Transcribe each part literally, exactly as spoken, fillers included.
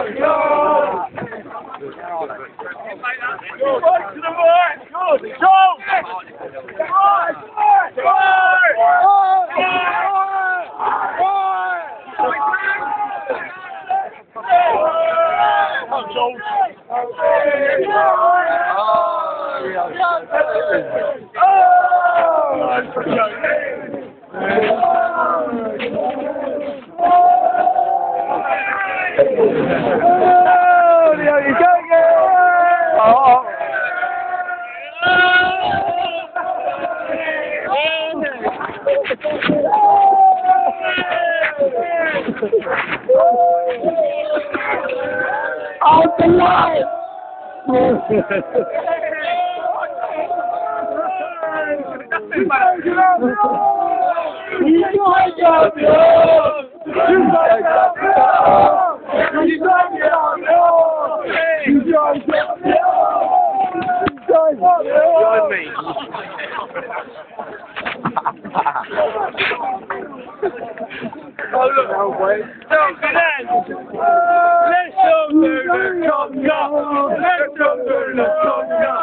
Out the light! Join me. Oh look, no way. Don't be that. Let's go to the conga. Let's go to the conga.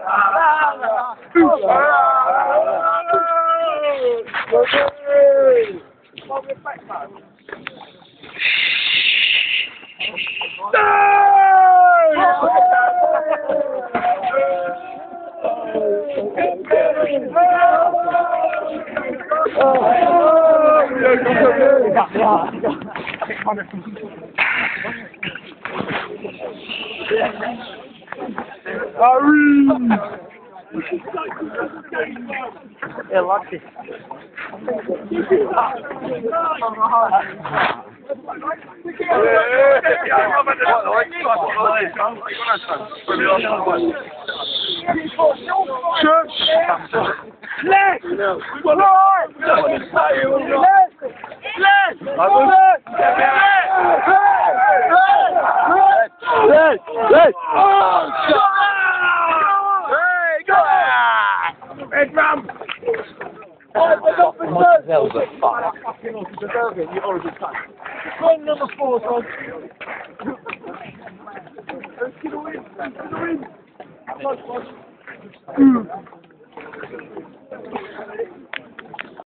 Yeah, like this. Left! Right! Left! Left! Yes! Yes! Hey, go! Head ram! What the hell the fuck? Run number four, son. Let's get a win. Let's get a win. Close one.